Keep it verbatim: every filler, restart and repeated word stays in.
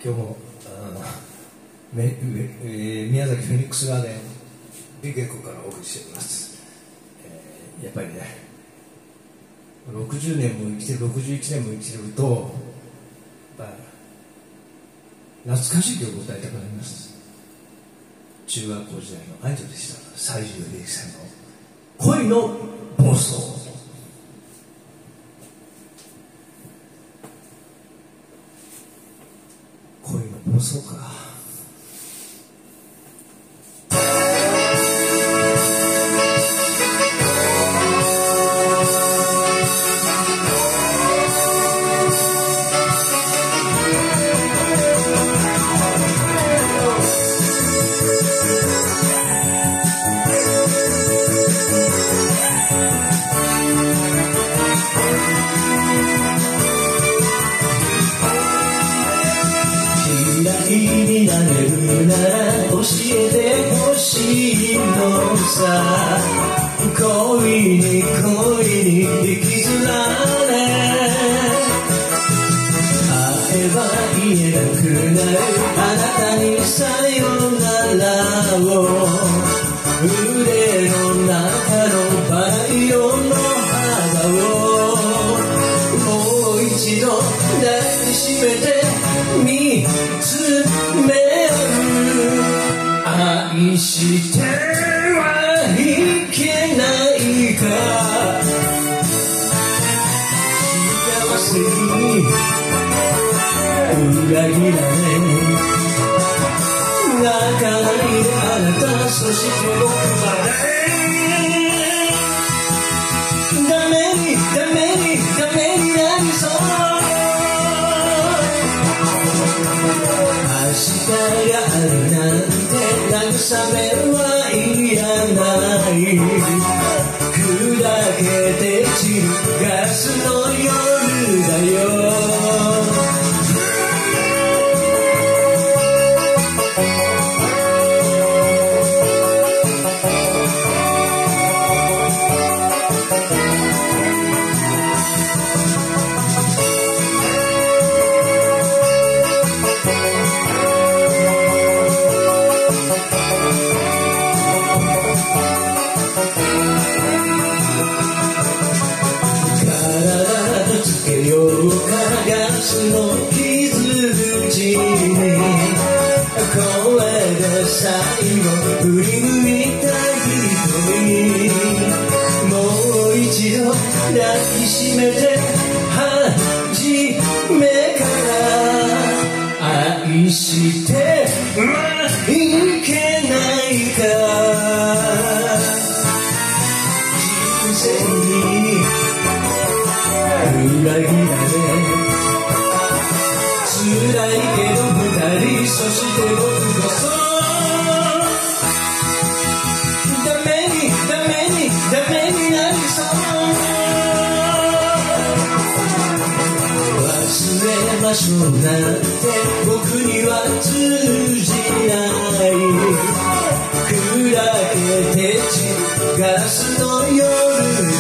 今日もめめ、えー、宮崎フェニックスガーデン美稽古からお送りしております、えー、やっぱりねろくじゅうねんも生きてるろくじゅういちねんも生きてるとやっぱ懐かしい曲を歌いたくなります。中学校時代のアイドルでした西城秀樹さんの恋の暴走。恋の暴走か。になれるなら教えてほしいのさ。恋に恋に引きずられ会えば言えなくなるあなたにさよならを腕の中のバラ色の肌をもう一度抱きしめて見つめる。愛してはいけないか幸せに裏切られ泣かないであなたそして僕までダメにダメにダメになりそう。明日があるなんて慰めはいらない砕けて散るガスの夜だよ。ガスの傷口に声で最後振り向いた瞳もう一度抱きしめて初めから愛してはいけないか人生に裏切られ辛いけど二人そして僕こそダメにダメにダメになりそう。忘れましょうなんて僕には通じない砕けて散るガラスの夜